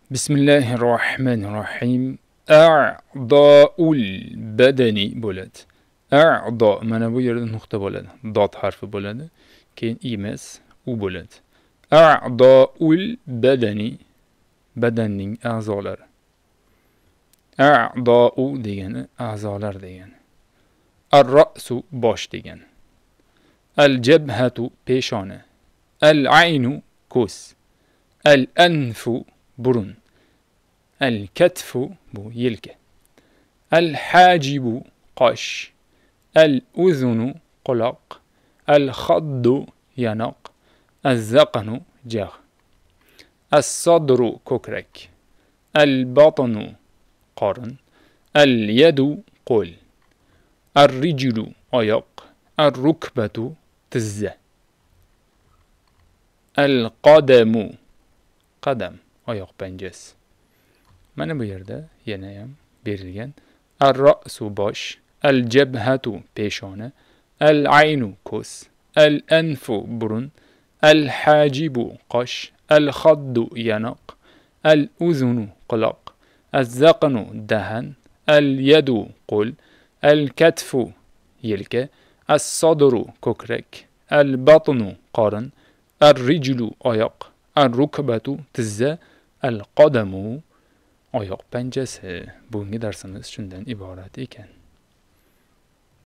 Bismillahirrohmanirrohim. A'doul badani bo'ladi. A'do mana bu yerda nuqta bo'ladi. Dot harfi bo'ladi. Keyin emas, u bo'ladi. A'doul badani badanning a'zolari. A'dou degani a'zolar degani. Ar-ra'su bosh degani. Al-jabhatu peshona. Al-aynu ko'z. Al-anfu burun. Al-katfu bu yelka. Al-hajibu qosh. Al-uzunu quloq. Al-khaddu yanoq. Az-zaqanu jag'. As-sadru ko'krak. Al-batnu qorin. Al-yadu qo'l. Ar-rijlu oyoq. Ar-rukbatu tizza. Al-qadamu qadam oyoq panjasi. Mana bu yerda yana ham berilgan ar-ra'su bosh, al-jabhatu peshona, al-aynu ko'z, al-anfu burun, al-hajibu qosh, al-khaddu yanoq, al-uzunu quloq, az-zaqnu dahan, al-yadu qo'l, al-katfu yelka, as-sadru ko'krak, al-batnu qorin, ar-rijlu oyoq, ar-rukbatu tizza, al-qadamu oyoq panjasi. Bugungi darsimiz shundan iborat ekan.